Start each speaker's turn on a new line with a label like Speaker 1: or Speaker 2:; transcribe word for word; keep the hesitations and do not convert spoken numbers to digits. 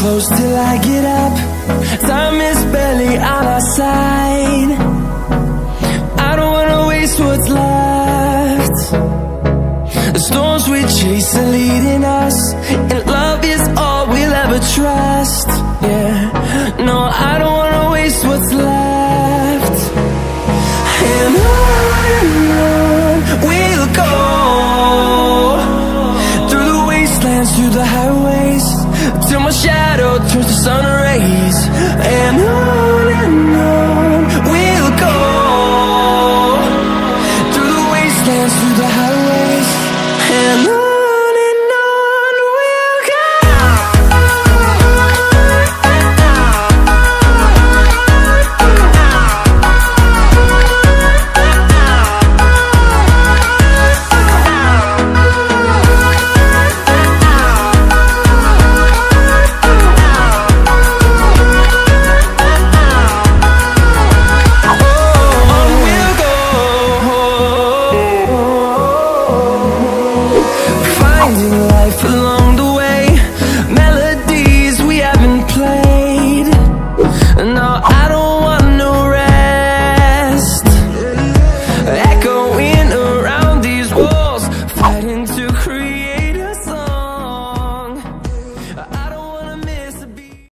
Speaker 1: close till I get up. Time is barely on our side. I don't wanna waste what's left. The storms we chase are leading us, and love is all we'll ever trust. Yeah, no, I don't wanna waste what's left. And on